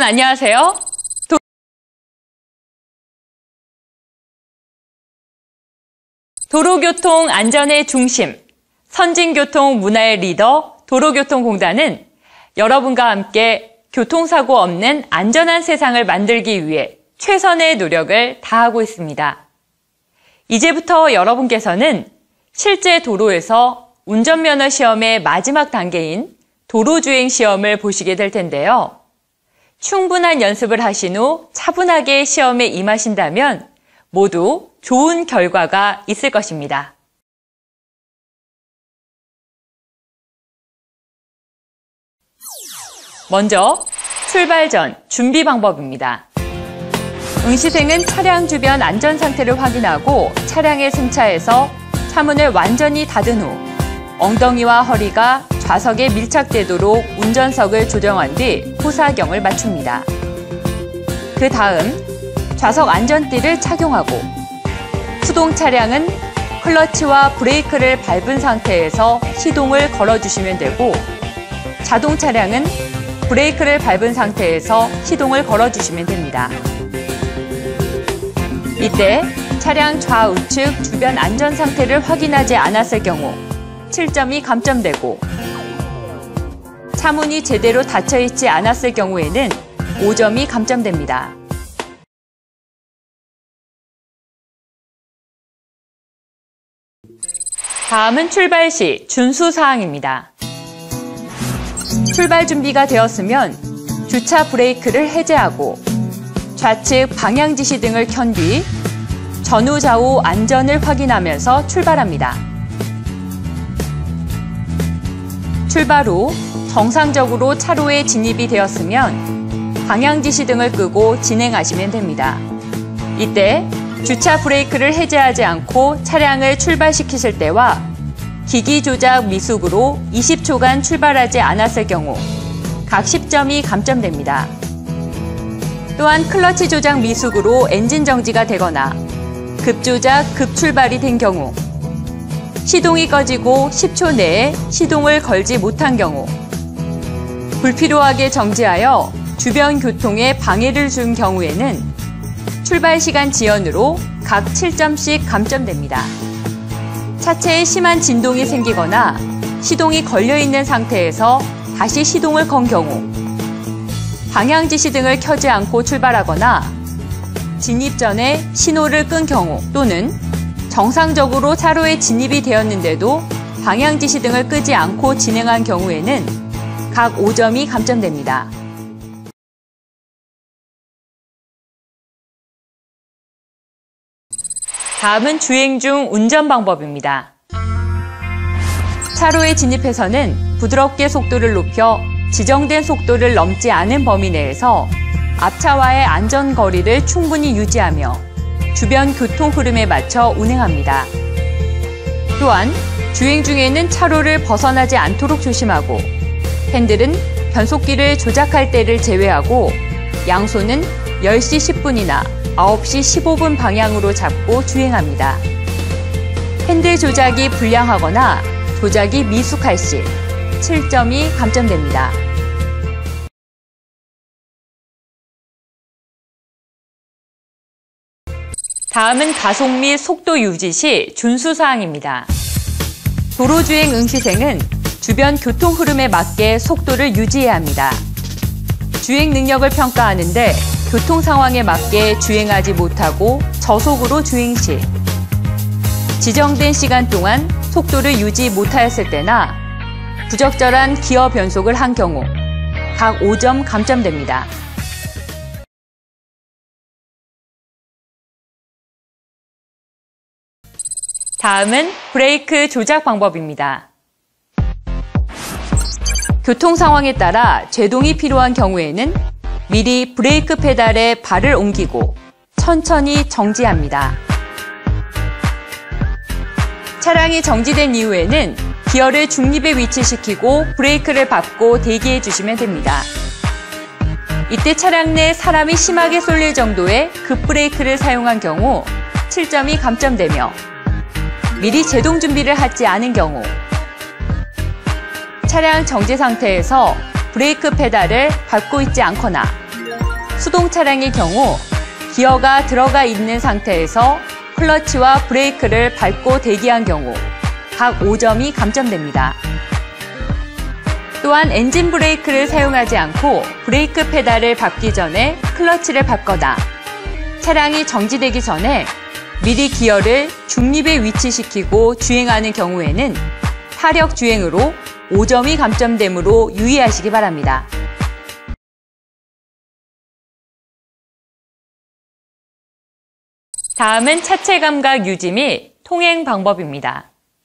안녕하세요. 도로교통 안전의 중심, 선진교통 문화의 리더 도로교통공단은 여러분과 함께 교통사고 없는 안전한 세상을 만들기 위해 최선의 노력을 다하고 있습니다. 이제부터 여러분께서는 실제 도로에서 운전면허 시험의 마지막 단계인 도로주행 시험을 보시게 될 텐데요. 충분한 연습을 하신 후 차분하게 시험에 임하신다면 모두 좋은 결과가 있을 것입니다. 먼저 출발 전 준비 방법입니다. 응시생은 차량 주변 안전 상태를 확인하고 차량에 승차해서 차문을 완전히 닫은 후 엉덩이와 허리가 좌석에 밀착되도록 운전석을 조정한 뒤 후사경을 맞춥니다. 그 다음 좌석 안전띠를 착용하고 수동 차량은 클러치와 브레이크를 밟은 상태에서 시동을 걸어주시면 되고 자동 차량은 브레이크를 밟은 상태에서 시동을 걸어주시면 됩니다. 이때 차량 좌우측 주변 안전 상태를 확인하지 않았을 경우 7점이 감점되고 차문이 제대로 닫혀있지 않았을 경우에는 5점이 감점됩니다. 다음은 출발 시 준수사항입니다. 출발 준비가 되었으면 주차 브레이크를 해제하고 좌측 방향 지시 등을 켠 뒤 전후 좌우 안전을 확인하면서 출발합니다. 출발 후 정상적으로 차로에 진입이 되었으면 방향 지시 등을 끄고 진행하시면 됩니다. 이때 주차 브레이크를 해제하지 않고 차량을 출발시키실 때와 기기 조작 미숙으로 20초간 출발하지 않았을 경우 각 10점이 감점됩니다. 또한 클러치 조작 미숙으로 엔진 정지가 되거나 급조작, 급출발이 된 경우 시동이 꺼지고 10초 내에 시동을 걸지 못한 경우 불필요하게 정지하여 주변 교통에 방해를 준 경우에는 출발 시간 지연으로 각 7점씩 감점됩니다. 차체에 심한 진동이 생기거나 시동이 걸려있는 상태에서 다시 시동을 건 경우 방향 지시 등을 켜지 않고 출발하거나 진입 전에 신호를 끈 경우 또는 정상적으로 차로에 진입이 되었는데도 방향 지시 등을 끄지 않고 진행한 경우에는 각 5점이 감점됩니다. 다음은 주행 중 운전 방법입니다. 차로에 진입해서는 부드럽게 속도를 높여 지정된 속도를 넘지 않은 범위 내에서 앞차와의 안전거리를 충분히 유지하며 주변 교통 흐름에 맞춰 운행합니다. 또한 주행 중에는 차로를 벗어나지 않도록 조심하고 핸들은 변속기를 조작할 때를 제외하고 양손은 10시 10분이나 9시 15분 방향으로 잡고 주행합니다. 핸들 조작이 불량하거나 조작이 미숙할 시 7점이 감점됩니다. 다음은 가속 및 속도 유지 시 준수사항입니다. 도로주행 응시생은 주변 교통 흐름에 맞게 속도를 유지해야 합니다. 주행 능력을 평가하는데 교통 상황에 맞게 주행하지 못하고 저속으로 주행 시 지정된 시간 동안 속도를 유지 못하였을 때나 부적절한 기어 변속을 한 경우 각 5점 감점됩니다. 다음은 브레이크 조작 방법입니다. 교통 상황에 따라 제동이 필요한 경우에는 미리 브레이크 페달에 발을 옮기고 천천히 정지합니다. 차량이 정지된 이후에는 기어를 중립에 위치시키고 브레이크를 밟고 대기해 주시면 됩니다. 이때 차량 내 사람이 심하게 쏠릴 정도의 급브레이크를 사용한 경우 7점이 감점되며 미리 제동 준비를 하지 않은 경우 차량 정지 상태에서 브레이크 페달을 밟고 있지 않거나 수동 차량의 경우 기어가 들어가 있는 상태에서 클러치와 브레이크를 밟고 대기한 경우 각 5점이 감점됩니다. 또한 엔진 브레이크를 사용하지 않고 브레이크 페달을 밟기 전에 클러치를 밟거나 차량이 정지되기 전에 미리 기어를 중립에 위치시키고 주행하는 경우에는 타력 주행으로 5점이 감점되므로 유의하시기 바랍니다. 다음은 차체 감각 유지 및 통행 방법입니다.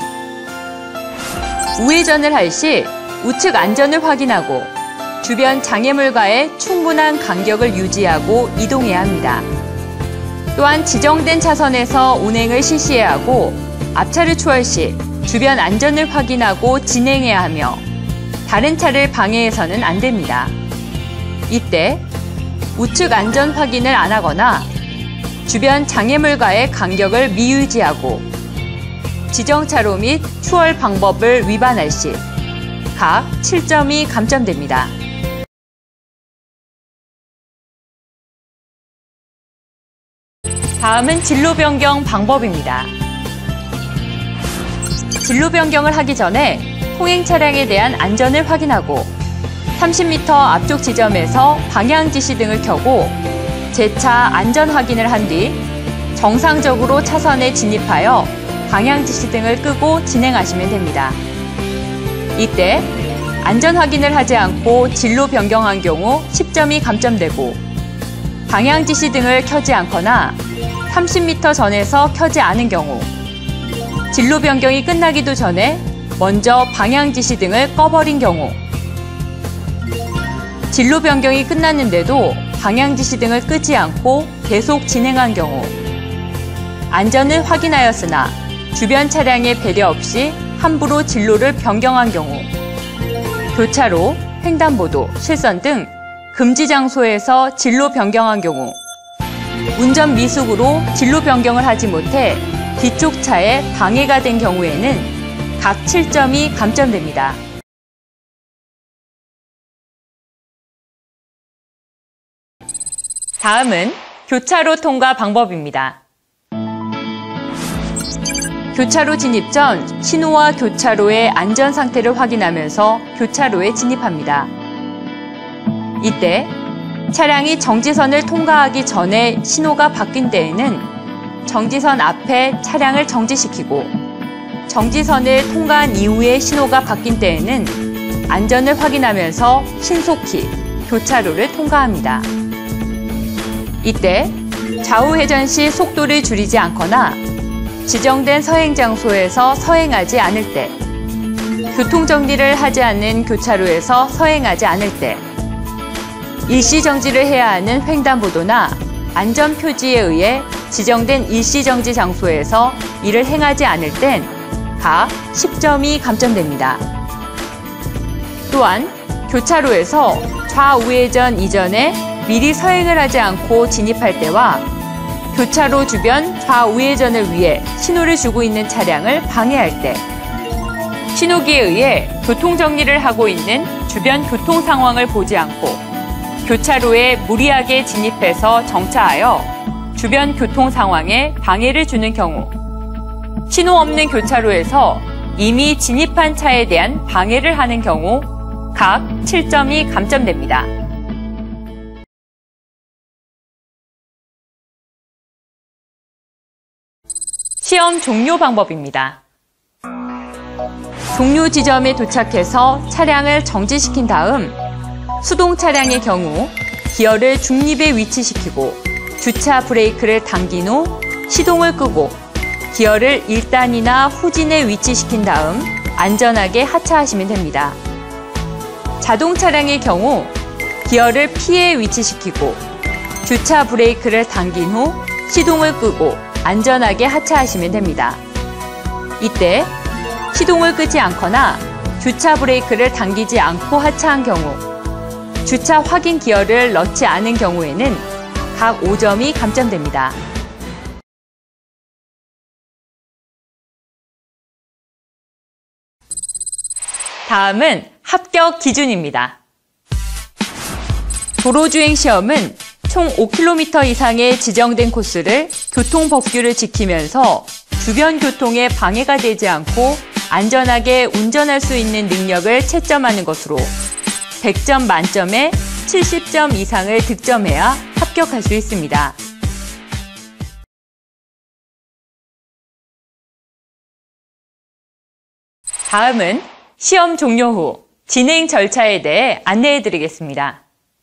우회전을 할 시 우측 안전을 확인하고 주변 장애물과의 충분한 간격을 유지하고 이동해야 합니다. 또한 지정된 차선에서 운행을 실시해야 하고 앞차를 추월 시 주변 안전을 확인하고 진행해야 하며 다른 차를 방해해서는 안 됩니다. 이때 우측 안전 확인을 안 하거나 주변 장애물과의 간격을 미유지하고 지정차로 및 추월 방법을 위반할 시 각 7점이 감점됩니다. 다음은 진로 변경 방법입니다. 진로 변경을 하기 전에 통행 차량에 대한 안전을 확인하고 30m 앞쪽 지점에서 방향 지시 등을 켜고 재차 안전 확인을 한 뒤 정상적으로 차선에 진입하여 방향 지시 등을 끄고 진행하시면 됩니다. 이때 안전 확인을 하지 않고 진로 변경한 경우 10점이 감점되고 방향 지시 등을 켜지 않거나 30m 전에서 켜지 않은 경우 진로 변경이 끝나기도 전에 먼저 방향 지시 등을 꺼버린 경우 진로 변경이 끝났는데도 방향 지시 등을 끄지 않고 계속 진행한 경우 안전을 확인하였으나 주변 차량의 배려 없이 함부로 진로를 변경한 경우 교차로, 횡단보도, 실선 등 금지 장소에서 진로 변경한 경우 운전 미숙으로 진로 변경을 하지 못해 뒤쪽 차에 방해가 된 경우에는 각 7점이 감점됩니다. 다음은 교차로 통과 방법입니다. 교차로 진입 전 신호와 교차로의 안전 상태를 확인하면서 교차로에 진입합니다. 이때 차량이 정지선을 통과하기 전에 신호가 바뀐 때에는 정지선 앞에 차량을 정지시키고 정지선을 통과한 이후에 신호가 바뀐 때에는 안전을 확인하면서 신속히 교차로를 통과합니다. 이때 좌우 회전 시 속도를 줄이지 않거나 지정된 서행 장소에서 서행하지 않을 때, 교통정리를 하지 않는 교차로에서 서행하지 않을 때, 일시정지를 해야 하는 횡단보도나 안전표지에 의해 지정된 일시정지 장소에서 이를 행하지 않을 땐 각 10점이 감점됩니다. 또한 교차로에서 좌우회전 이전에 미리 서행을 하지 않고 진입할 때와 교차로 주변 좌우회전을 위해 신호를 주고 있는 차량을 방해할 때, 신호기에 의해 교통정리를 하고 있는 주변 교통 상황을 보지 않고 교차로에 무리하게 진입해서 정차하여 주변 교통 상황에 방해를 주는 경우, 신호 없는 교차로에서 이미 진입한 차에 대한 방해를 하는 경우 각 7점이 감점됩니다. 시험 종료 방법입니다. 종료 지점에 도착해서 차량을 정지시킨 다음 수동 차량의 경우 기어를 중립에 위치시키고 주차 브레이크를 당긴 후 시동을 끄고 기어를 1단이나 후진에 위치시킨 다음 안전하게 하차하시면 됩니다. 자동 차량의 경우 기어를 P에 위치시키고 주차 브레이크를 당긴 후 시동을 끄고 안전하게 하차하시면 됩니다. 이때 시동을 끄지 않거나 주차 브레이크를 당기지 않고 하차한 경우, 주차 확인 기어를 넣지 않은 경우에는 각 5점이 감점됩니다. 다음은 합격 기준입니다. 도로주행 시험은 총 5km 이상의 지정된 코스를 교통법규를 지키면서 주변 교통에 방해가 되지 않고 안전하게 운전할 수 있는 능력을 채점하는 것으로 100점 만점에 70점 이상을 득점해야 합격할 수 있습니다. 다음은 시험 종료 후 진행 절차에 대해 안내해 드리겠습니다.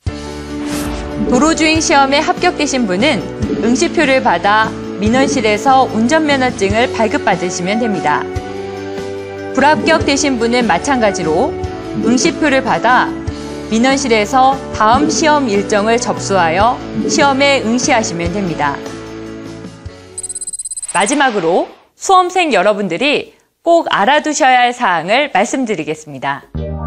도로주행 시험에 합격되신 분은 응시표를 받아 민원실에서 운전면허증을 발급받으시면 됩니다. 불합격되신 분은 마찬가지로 응시표를 받아 민원실에서 다음 시험 일정을 접수하여 시험에 응시하시면 됩니다. 마지막으로 수험생 여러분들이 꼭 알아두셔야 할 사항을 말씀드리겠습니다.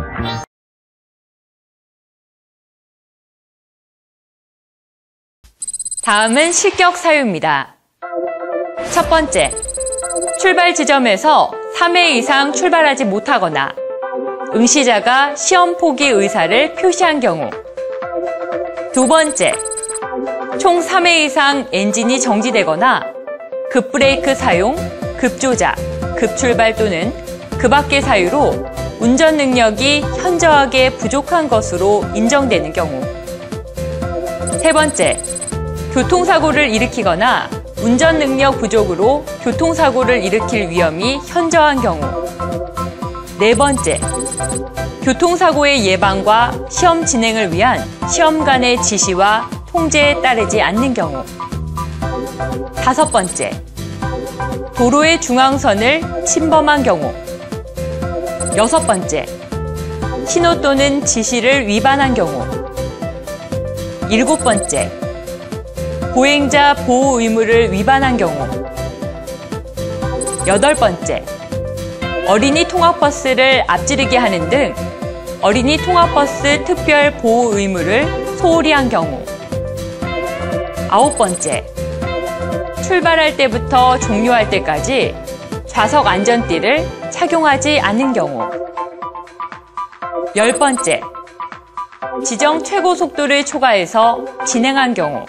다음은 실격 사유입니다. 첫 번째, 출발 지점에서 3회 이상 출발하지 못하거나 응시자가 시험 포기 의사를 표시한 경우. 두 번째, 총 3회 이상 엔진이 정지되거나 급브레이크 사용, 급조작, 급출발 또는 그 밖의 사유로 운전 능력이 현저하게 부족한 것으로 인정되는 경우. 세 번째, 교통사고를 일으키거나 운전 능력 부족으로 교통사고를 일으킬 위험이 현저한 경우. 네 번째, 교통사고의 예방과 시험 진행을 위한 시험관의 지시와 통제에 따르지 않는 경우. 다섯 번째, 도로의 중앙선을 침범한 경우. 여섯 번째, 신호 또는 지시를 위반한 경우. 일곱 번째, 보행자 보호 의무를 위반한 경우. 여덟 번째, 어린이 통학버스를 앞지르게 하는 등 어린이 통학버스 특별 보호 의무를 소홀히 한 경우. 아홉 번째, 출발할 때부터 종료할 때까지 좌석 안전띠를 착용하지 않는 경우. 열 번째, 지정 최고 속도를 초과해서 진행한 경우.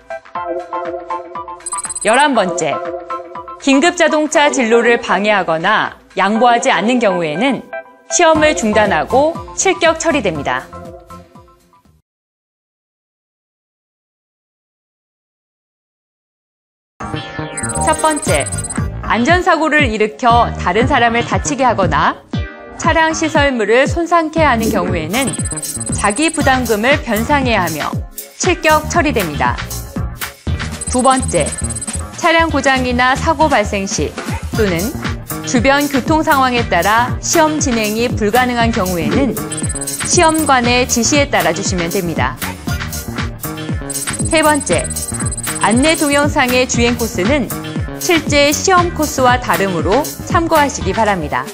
11번째, 긴급자동차 진로를 방해하거나 양보하지 않는 경우에는 시험을 중단하고 실격 처리됩니다. 첫 번째, 안전사고를 일으켜 다른 사람을 다치게 하거나 차량 시설물을 손상케 하는 경우에는 자기 부담금을 변상해야 하며 실격 처리됩니다. 두 번째, 차량 고장이나 사고 발생 시 또는 주변 교통 상황에 따라 시험 진행이 불가능한 경우에는 시험관의 지시에 따라 주시면 됩니다. 세 번째, 안내 동영상의 주행 코스는 실제 시험 코스와 다르므로 참고하시기 바랍니다.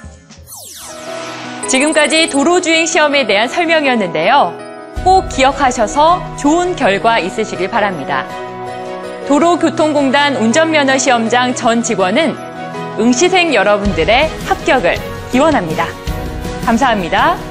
지금까지 도로주행 시험에 대한 설명이었는데요. 꼭 기억하셔서 좋은 결과 있으시길 바랍니다. 도로교통공단 운전면허시험장 전 직원은 응시생 여러분들의 합격을 기원합니다. 감사합니다.